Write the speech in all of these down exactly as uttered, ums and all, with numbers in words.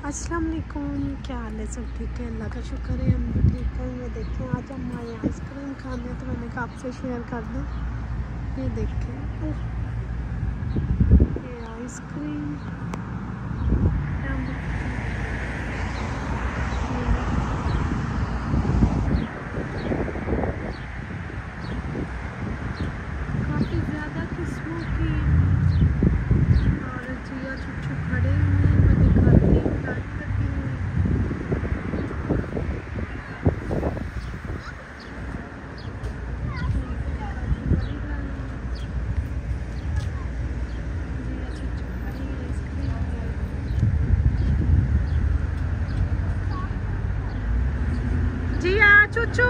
अस्सलाम वालेकुम, क्या हाल है? सब ठीक है, अल्लाह का शुक्र है, हम भी ठीक हैं। ये देखें, आज हम आए आइसक्रीम खाने, तो मैंने कहा आपसे शेयर कर दूँ। ये देखें, ये आइसक्रीम काफ़ी ज़्यादा किस्मों की, और जिया चुच्चू खड़े हुए हैं। मैं दिखाती हूँ, लाइट लगी हुई है। जिया चुच्चू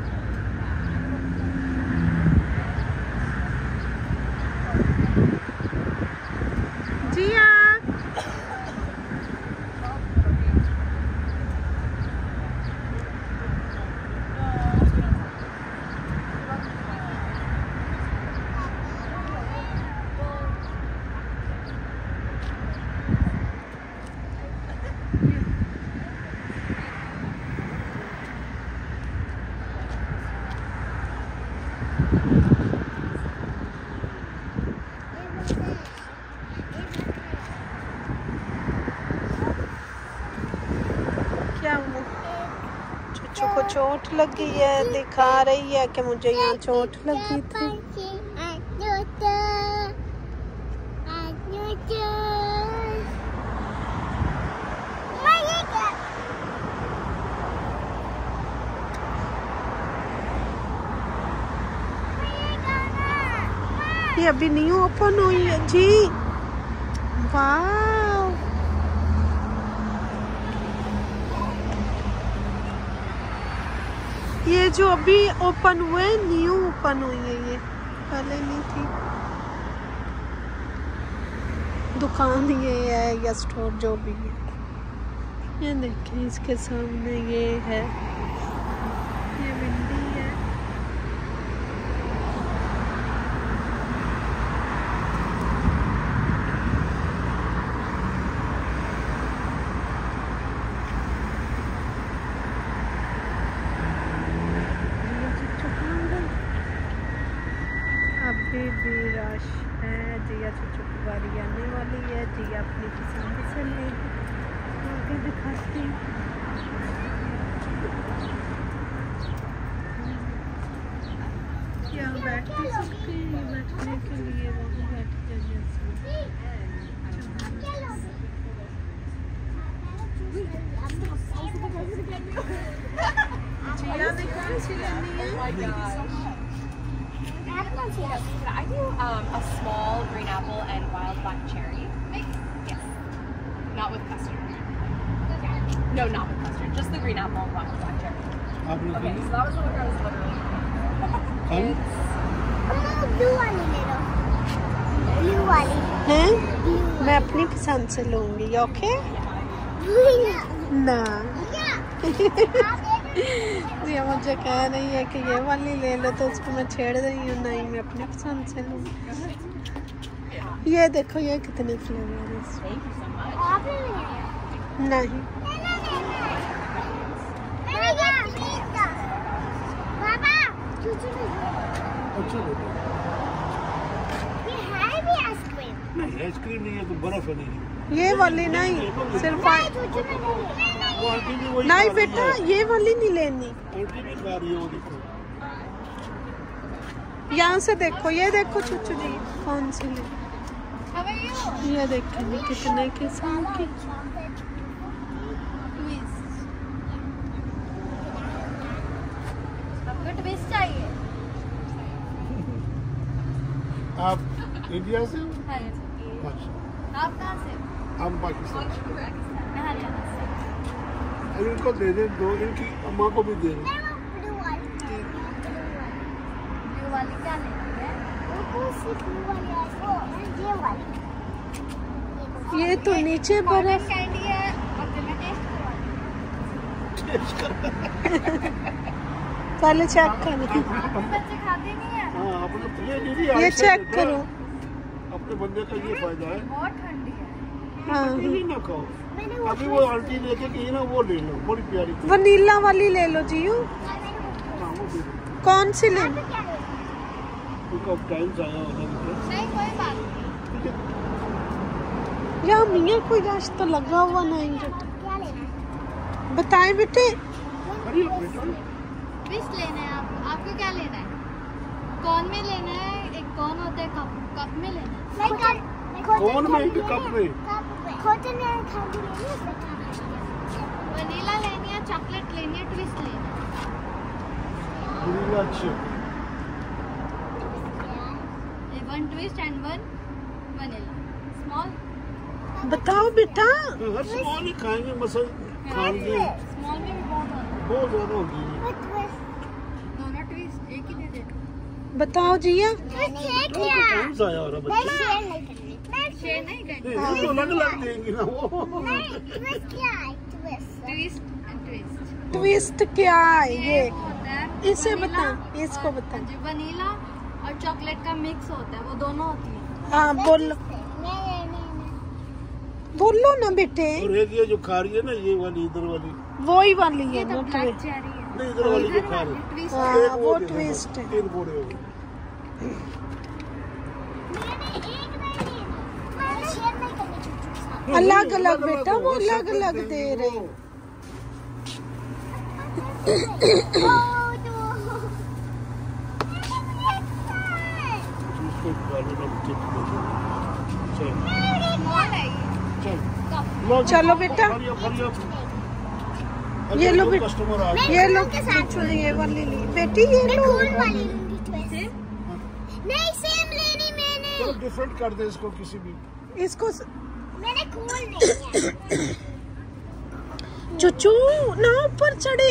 जिया क्या हुआ? चुच्चू को चोट लगी है, दिखा रही है कि मुझे यहाँ चोट लगी थी। ये अभी न्यू ओपन हुई है जी। वाह, ये जो अभी ओपन हुए, न्यू ओपन हुई है, ये पहले नहीं थी। दुकान ये है या स्टोर जो भी है। ये देखिए, इसके सामने ये है, ये विंडी है। अभी भी रश है। जिया चुच्चू की बारी आने वाली है। जिया अपनी पसंद से ले आगे दिखाती हूँ। यहाँ बैठ भी सकते हैं, बैठने के लिए वहाँ बैठ जाइए। जिया ने कौन सी लेनी है? I do um, a small green apple and wild black cherry. Yes. Not with custard. No, not with custard. Just the green apple and wild black cherry. Okay, so that was the one I was literally. It's... blue वाली ले लो। blue वाली। हैं? मैं अपनी पसंद से लूँगी, okay? ना। जी मुझे कह रही है कि ये वाली ले लो, तो उसको मैं छेड़ रही हूँ। नहीं, मैं अपनी पसंद से लूँगी। ये देखो, ये कितने फ्लेवर है इसमें। नहीं, नहीं आइसक्रीम नहीं है, तो बर्फ है। नहीं ये वाली नहीं, सिर्फ नहीं बेटा, ये वाली नहीं लेनी। यहाँ से देखो, ये देखो चुच्चू जी, कौन सी ले? ये देखेंगे कितने किस्म की। चाहिए। आप इंडिया से? आप कहाँ से? हम पाकिस्तान से। मैं हरियाणा से। इनको दे दे, दो इनकी अम्मा को भी दे दे। ब्लू वाली क्या लेनी है? ब्लू वाली, ये वाली। ये तो नीचे बर्फ कैंडी है, और मैं टेस्ट करवाऊँ। पहले चेक करो। बच्चे खाते नहीं है। हाँ, अपने ये दीदी ये चेक करो। अपने बंदे का ये फायदा है। बहुत ठंडी है। हाँ, ये ना खाओ। मैंने अभी वो आंटी लेके गई ना, वो ले लो, बड़ी प्यारी थी। वनीला वाली ले लो जियो। हाँ, वो दे दो। कौन सी ले? उनका टाइम आया होगा। नहीं कोई बात नहीं। या मियाँ कोई रश तो लगा हुआ नहीं। क्या लेना? बताएं बेटे। अरे बेटा, ट्विस्ट लेना है आपको। आपको क्या लेना है? कौन में लेना है? एक कौन होता है, कप कप में लेना है? नहीं कप। कौन में कि कप में? खोटे ने खांडी लेनी है, उसमें खाना है। वनीला लेनी है, चॉकलेट लेनी है, ट्विस्ट लेना है? वनीला अच्छी। One twist and one vanilla small. बताओ बेटा। हर स्मॉल ही खाएंगे, मसल खाएंगे, स्मॉल में भी बहुत होता है। बहुत ज्यादा होगी। दोनों ट्विस्ट एक ही दे देना। बताओ जिया। ट्विस्ट तो टाइम आया हो रहा नहीं बच्चे। शेयर नहीं करनी। मैं शेयर नहीं करना। नहीं, तो अलग अलग देंगी ना वो। नहीं ट्विस्ट क्या है? Twist twist and twist twist क्या है ये? होता है इसे वनीला बता, इसको और- बता। जी, वनीला और चॉकलेट का मिक्स होता है, वो दोनों होती है। हाँ बोलो, नहीं नहीं बोलो ना बेटे। और एक ये जो खा रही है ना, ये वाली इधर वाली, वो ही वाली है ये तो ना ब्लैक ट्विस्ट। चेरी है। नहीं इधर वाली जो खा रही है। ट्विस्ट हाँ, एक वो दे दो, ट्विस्ट है। तीन बोरे हो गए। मैंने एक नहीं ली। मैंने शेयर नहीं करनी चुटचुट साथ। अलग अलग बेटा, वो अलग अलग दे रहे हैं। ओ दो। उसको खा लो ना, चिप दे दो। चल स्मॉल है ये। चल कप लो, चलो बेटा। Hurry up, hurry up. ये लो दो बेटा। कस्टमर आ गए। ये लो बिच्छू, ये वाली ली बेटी, ये मैं लो। कौन वाली लूंगी ट्विस्ट? नहीं सेम लेनी मैंने। चलो डिफरेंट कर दे इसको किसी भी। इसको मैंने कौन नहीं है। चुचू ना ऊपर चढ़े।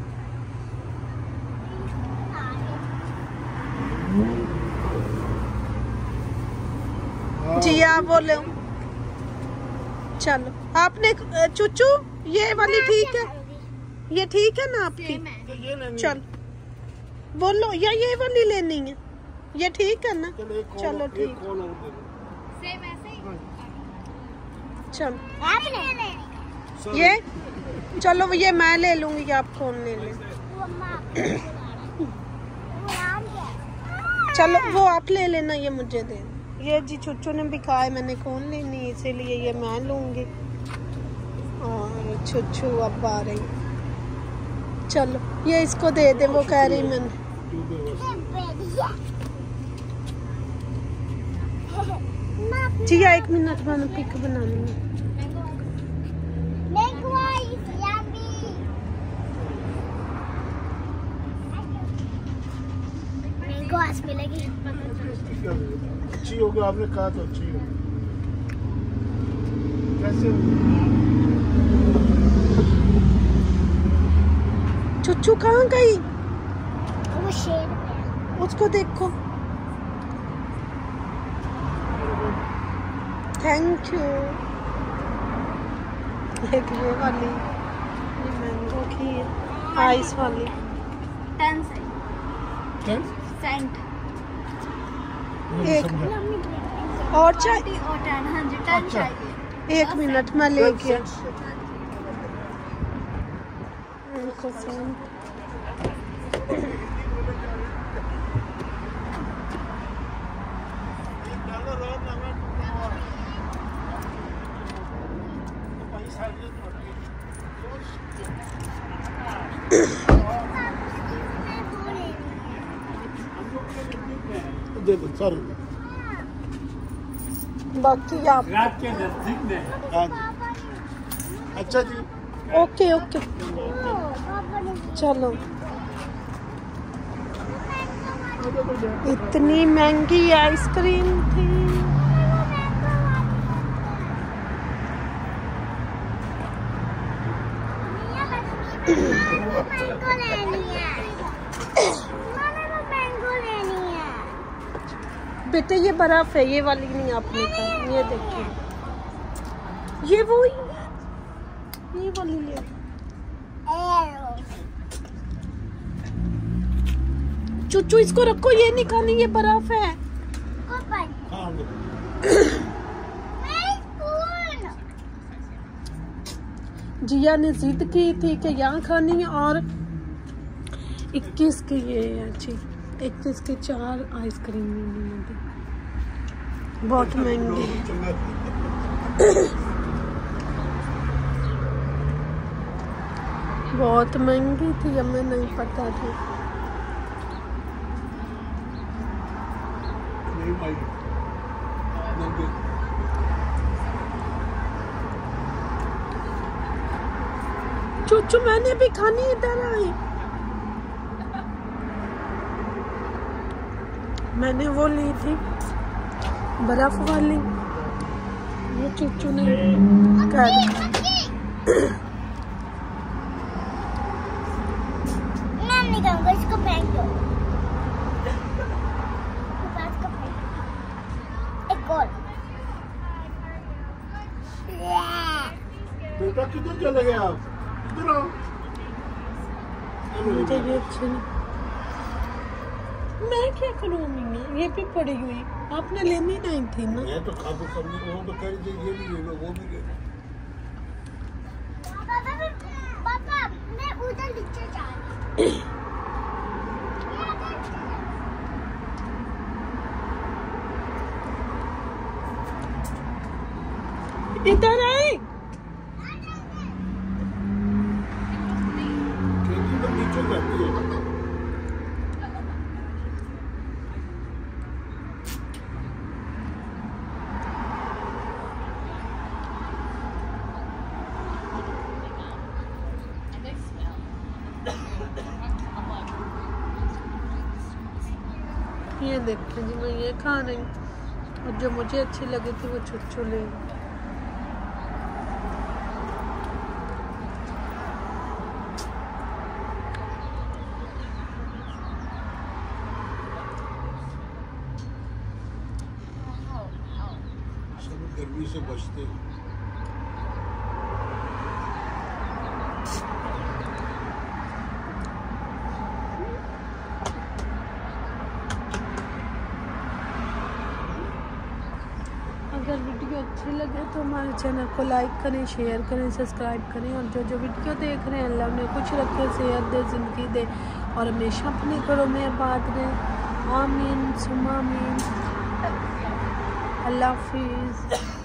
जिया बोलो। चलो आपने चुचू, ये वाली ठीक है, ये ठीक है ना आपकी? सेम है। तो ये लेनी है। चल बोलो, या ये वाली लेनी है? ये ठीक है ना? चलो एक कॉल, चलो एक ठीक। कॉल और दे दो। सेम ऐसे ही। चल आपने लेनी। सर, ये, चलो ये मैं ले लूंगी, आप कौन ले ले? वो अम्मा वो नाम क्या है? चलो वो आप ले लेना, ये मुझे दे। ये जी चुच्चू ने भी कहा है, मैंने कौन लेनी, इसीलिए ये मैं लूंगी। और चुच्चू अब आ रही। चलो ये इसको दे दे, वो कह रही मैंने। क्यों दे बस। जिया एक मिनट मैंने पिक बनानी है। Mango is yummy. Mango आज मिलेगी। अच्छी होगी, आपने कहा तो अच्छी होगी। कैसे होगी? चुच्चू कहाँ गई? वो शेर है। उसको देखो। Thank you. एक ये वाली, ये मैंगो की है, आइस वाली। टेन से टेन? सेंट नहीं एक समझा। और चाय। और टेन। हाँ जी, टेन अच्छा। चाहिए। एक मिनट में लेके टेन सेंट्स। इनको सेंट। दे दो सर। बाकी आप रात के नजदीक में। हाँ जी। अच्छा जी। ओके ओके चलो। इतनी महंगी आइसक्रीम थी। मैंगो लेनी है। मैंने वो मैंगो लेनी है। बेटे ये बर्फ है, ये वाली नहीं आपने कहा। ये देखिए, ये वो ही है, ये वाली ले। चुच्चू इसको रखो, ये नहीं खानी, ये बर्फ है। हाँ जिया ने जिद की थी कि यहाँ खानी है और इक्कीस की ये अच्छी इक्कीस की चार आइसक्रीम उन्होंने दी, बहुत महंगी बहुत महंगी थी, हमें नहीं पता था। चुचू मैंने भी खानी, इधर आई। मैंने वो ली थी बर्फ वाली, ये चुचू ने कर इसको फेंक दो। एक और। बेटा किधर चले गए आप? इधर आओ। मुझे ये अच्छी नहीं, मैं क्या करूँगी, ये भी पड़ी हुई, आपने लेनी नहीं थी ना। मैं तो खाबू करने को हूँ तो कह रही थी ये भी ले लो वो भी ले लो। पापा पापा मैं उधर नीचे जा रही हूँ। इधर आए। खेती तो नीचे जाती है। ये देखिए जी, मैं ये खा रही हूँ और जो मुझे अच्छी लगी थी वो चुचू ले। सब गर्मी से बचते हैं। अगर वीडियो अच्छी लगे तो हमारे चैनल को लाइक करें, शेयर करें, सब्सक्राइब करें और जो जो वीडियो देख रहे हैं अल्लाह उन्हें कुछ रखे, सेहत दे, ज़िंदगी दे और हमेशा अपने घरों में आबाद रहें। आमीन सुमा आमीन। अल्लाह हाफिज़।